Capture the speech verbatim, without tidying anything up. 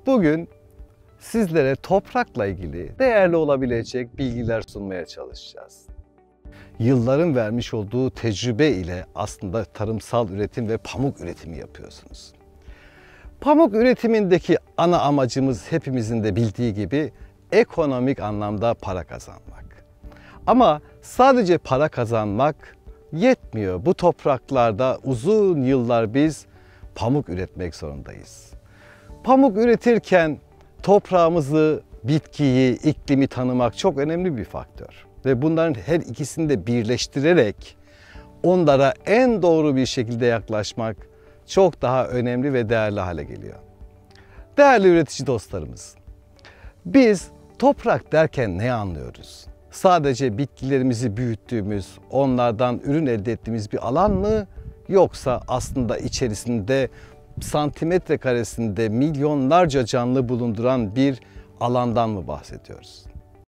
Bugün sizlere toprakla ilgili değerli olabilecek bilgiler sunmaya çalışacağız. Yılların vermiş olduğu tecrübe ile aslında tarımsal üretim ve pamuk üretimi yapıyorsunuz. Pamuk üretimindeki ana amacımız hepimizin de bildiği gibi ekonomik anlamda para kazanmak. Ama sadece para kazanmak yetmiyor. Bu topraklarda uzun yıllar biz pamuk üretmek zorundayız. Pamuk üretirken toprağımızı, bitkiyi, iklimi tanımak çok önemli bir faktör. Ve bunların her ikisini de birleştirerek onlara en doğru bir şekilde yaklaşmak çok daha önemli ve değerli hale geliyor. Değerli üretici dostlarımız, biz toprak derken ne anlıyoruz? Sadece bitkilerimizi büyüttüğümüz, onlardan ürün elde ettiğimiz bir alan mı? Yoksa aslında içerisinde santimetre karesinde milyonlarca canlı bulunduran bir alandan mı bahsediyoruz?